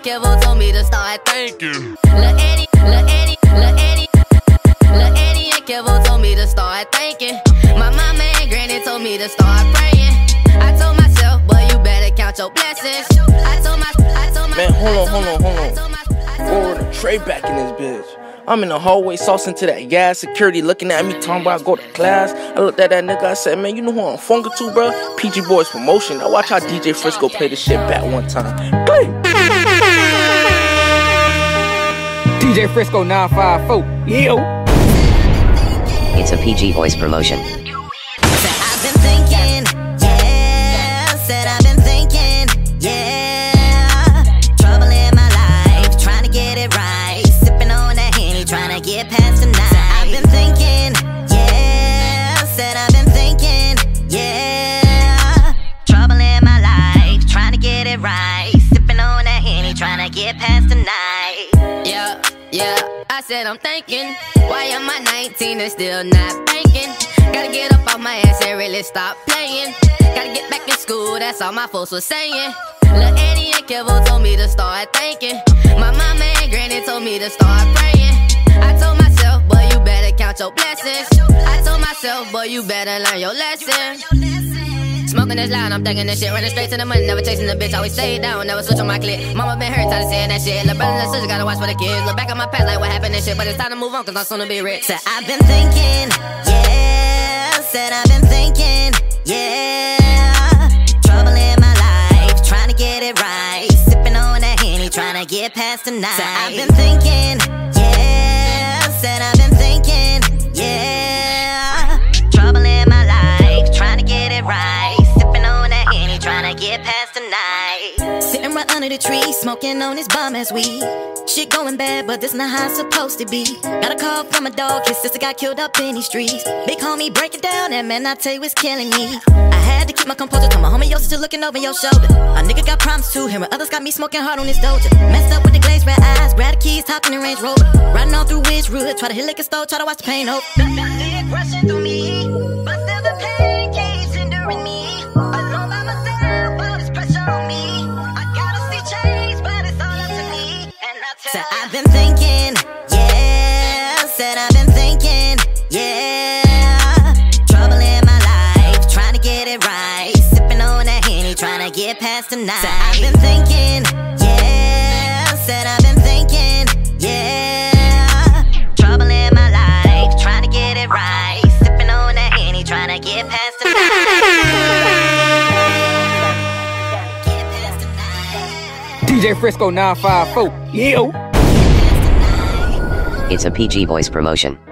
Kevo told me to start thinking. Lil' Eddie and Kevo told me to start thinking. My mama and granny told me to start praying. I told myself, boy, you better count your blessings. Man, hold on. Forward and Trey back in this bitch. I'm in the hallway saucing to that gas. Security looking at me, talking about I go to class. I looked at that nigga, I said, man, you know who I'm funkin' to, bro? PG Boys Promotion. Now watch how DJ Frisco play this shit back one time. Play! DJ Frisco 954. Yo! It's a PG Boys Promotion. I've been thinking, yeah. Said I've been thinking, yeah. Trouble in my life, trying to get it right. Sipping on that Henny, trying to get past the night. I've been thinking, yeah. Said I've been thinking, yeah. Trouble in my life, trying to get it right. Sipping on that Henny, trying to get past the night. Yeah, I said I'm thinking, why am I 19 and still not banking? Gotta get up off my ass and really stop playing. Gotta get back in school, that's all my folks was saying. Lil' Eddie and Kevo told me to start thinking. My mama and granny told me to start praying. I told myself, boy, you better count your blessings. I told myself, boy, you better learn your lesson. Smoking this loud, I'm thinking this shit. Running straight to the money, never chasing the bitch. Always stay down, never switch on my clip. Mama been hurt, tired of saying that shit. Lil' brothers and sisters gotta watch for the kids. Look back at my past like what happened and shit. But it's time to move on, cause I'm soon to be rich. Said I've been thinking, yeah. Said I've been thinking, yeah. Trouble in my life, trying to get it right. Sipping on that Henny, trying to get past the night. Said I've been thinking, yeah. Said I've been thinking, yeah. Trouble in my life, trying to get it right. Tryna get past the night. Sitting right under the tree, smoking on his bum ass weed. Shit going bad, but this not how it's supposed to be. Got a call from a dog, his sister got killed up in these streets. Big homie, break it down, that man I tell you is killing me. I had to keep my composure, told my homie, yo, still looking over your shoulder. A nigga got problems too, hearing others got me smoking hard on his doja. Messed up with the glazed red eyes, grab the keys, hop in the Range Rover. Riding all through Ridgewood, try to hit liquor store, try to watch the pain over. Big rushing through me, but still the pain keeps hindering me. Said I've been thinking, yeah. Said I've been thinking, yeah. Trouble in my life, trying to get it right. Sipping on that Henny, trying to get past the night. Said I've been thinking, yeah. Said I've been thinking, yeah. Trouble in my life, trying to get it right. Sipping on that Henny, trying to get past the night. DJ Frisco 954. Yo! It's a PG Boys Promotion.